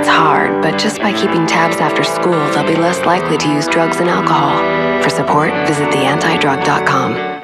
It's hard, but just by keeping tabs after school, they'll be less likely to use drugs and alcohol. For support, visit theantidrug.com.